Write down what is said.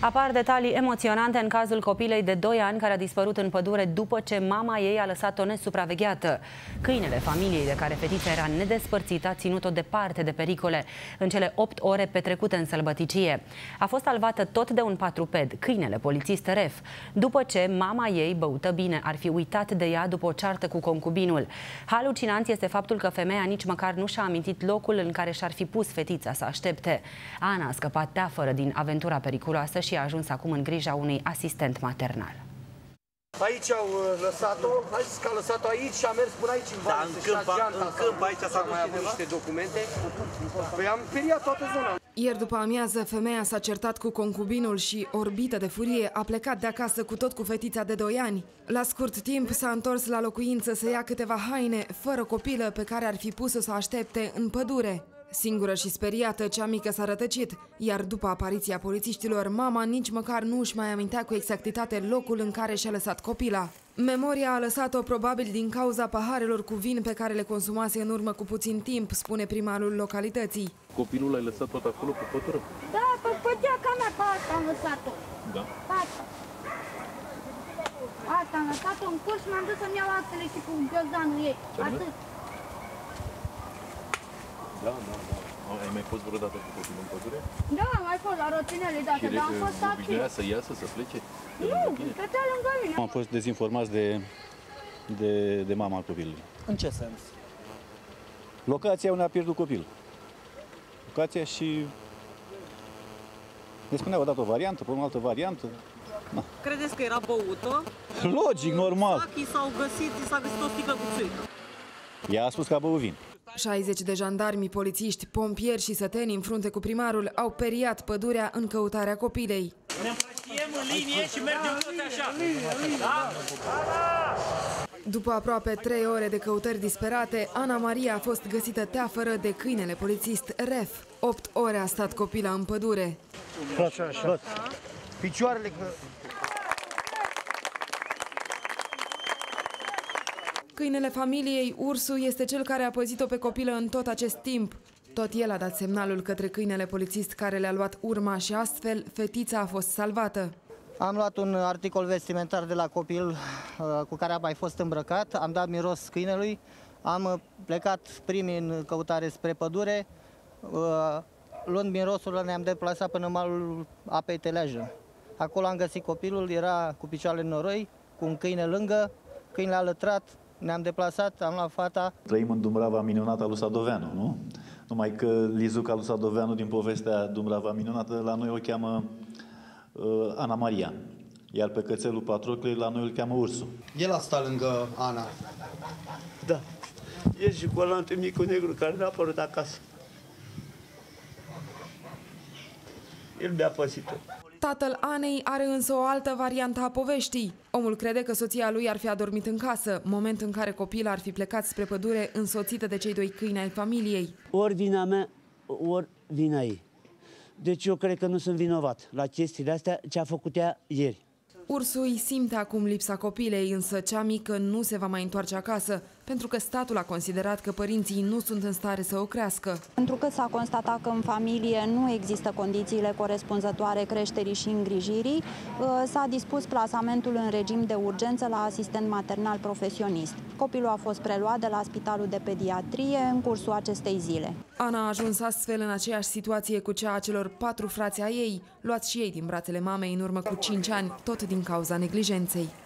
Apar detalii emoționante în cazul copilei de 2 ani care a dispărut în pădure după ce mama ei a lăsat-o nesupravegheată. Câinele familiei de care fetița era nedespărțită a ținut-o departe de pericole în cele 8 ore petrecute în sălbăticie. A fost salvată tot de un patruped, câinele polițist Ref, după ce mama ei, băută bine, ar fi uitat de ea după o ceartă cu concubinul. Halucinant este faptul că femeia nici măcar nu și-a amintit locul în care și-ar fi pus fetița să aștepte. Ana a scăpat teafără din aventura periculoasă și a ajuns acum în grija unui asistent maternal. Aici au lăsat-o, a zis că a lăsat-o aici și a mers până aici în vale. În câmp aici s-a mai avut niște documente. Păi am speriat toată zona. Ieri după amiază, femeia s-a certat cu concubinul și, orbită de furie, a plecat de acasă cu tot cu fetița de 2 ani. La scurt timp s-a întors la locuință să ia câteva haine, fără copilă pe care ar fi pus-o să aștepte în pădure. Singură și speriată, cea mică s-a rătăcit, iar după apariția polițiștilor, mama nici măcar nu își mai amintea cu exactitate locul în care și-a lăsat copila. Memoria a lăsat-o probabil din cauza paharelor cu vin pe care le consumase în urmă cu puțin timp, spune primarul localității. Copilul l-ai lăsat tot acolo pe pătură? Da, pe păteaca mea, pe asta am lăsat-o. Da. Asta am lăsat-o în curs și m-am dus să-mi iau actele și cu ghiozdanul ei. Atât. Da. Ai mai fost vreodată cu copilul în pădure? Da, am mai fost la rotinele date, dar am fost activ. Obișnuia să iasă, să plece? Nu, stătea lângă mine. Am fost dezinformați de mama copilului. În ce sens? Locația unde a pierdut copilul. Locația și ne spuneau odată o variantă, pe o altă variantă. Na. Credeți că era băută? Logic, normal. S-a găsit o sticlă cu țuică. Ea a spus că a băut vin. 60 de jandarmi, polițiști, pompieri și săteni în frunte cu primarul au periat pădurea în căutarea copilei. Ne împrăștiem în linie și mergem toți așa. Da? După aproape 3 ore de căutări disperate, Ana Maria a fost găsită teafără de câinele polițist Ref. 8 ore a stat copila în pădure. Așa. Picioarele că... Câinele familiei, Ursu, este cel care a păzit-o pe copilă în tot acest timp. Tot el a dat semnalul către câinele polițist care le-a luat urma și astfel fetița a fost salvată. Am luat un articol vestimentar de la copil cu care a mai fost îmbrăcat, am dat miros câinelui, am plecat primii în căutare spre pădure, luând mirosul ne-am deplasat până în malul apei Telejă. Acolo am găsit copilul, era cu picioarele în noroi, cu un câine lângă, câinele a lătrat. Ne-am deplasat, am luat fata. Trăim în Dumbrava minunată a lui Sadoveanu, nu? Numai că Lizuca lui Sadoveanu, din povestea Dumbrava minunată, la noi o cheamă Ana Maria. Iar pe cățelul Patrocle, la noi îl cheamă Ursu. El a stat lângă Ana. Da. E și colantul micul negru care n-a apărut acasă. El mi-a păsit-o. Tatăl Anei are însă o altă variantă a poveștii. Omul crede că soția lui ar fi adormit în casă, moment în care copila ar fi plecat spre pădure însoțită de cei 2 câini ai familiei. Ori vina mea, ori vina ei. Deci eu cred că nu sunt vinovat la chestiile astea ce a făcut ea ieri. Ursu îi simte acum lipsa copilei, însă cea mică nu se va mai întoarce acasă, pentru că statul a considerat că părinții nu sunt în stare să o crească. Pentru că s-a constatat că în familie nu există condițiile corespunzătoare creșterii și îngrijirii, s-a dispus plasamentul în regim de urgență la asistent maternal profesionist. Copilul a fost preluat de la Spitalul de Pediatrie în cursul acestei zile. Ana a ajuns astfel în aceeași situație cu cea a celor 4 frați ai ei, luați și ei din brațele mamei în urmă cu 5 ani, tot din cauza neglijenței.